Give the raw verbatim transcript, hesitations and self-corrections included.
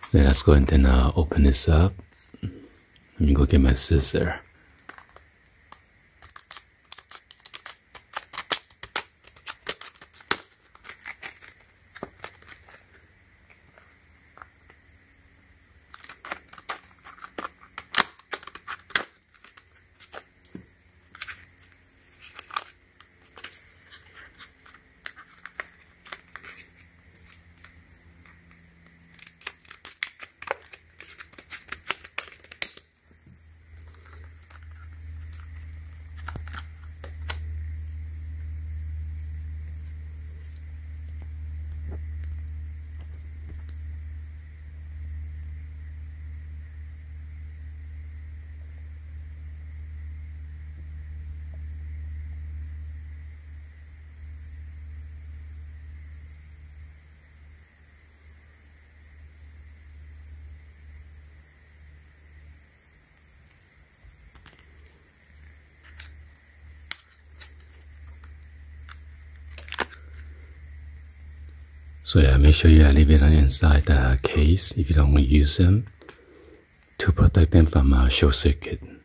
Then let's go ahead and uh, open this up. Let me go get my scissor. So yeah, make sure you leave it on inside the case if you don't want to use them, to protect them from uh, short circuit.